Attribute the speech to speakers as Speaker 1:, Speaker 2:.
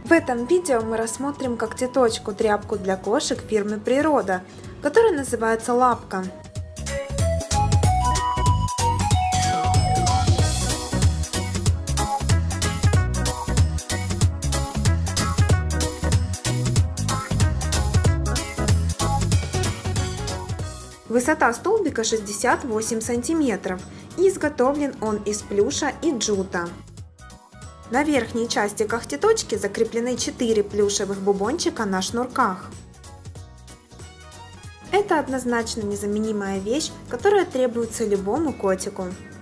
Speaker 1: В этом видео мы рассмотрим когтеточку тряпку для кошек фирмы Природа, которая называется Лапка. Высота столбика 68 см и изготовлен он из плюша и джута. На верхней части когтеточки закреплены 4 плюшевых бубончика на шнурках. Это однозначно незаменимая вещь, которая требуется любому котику.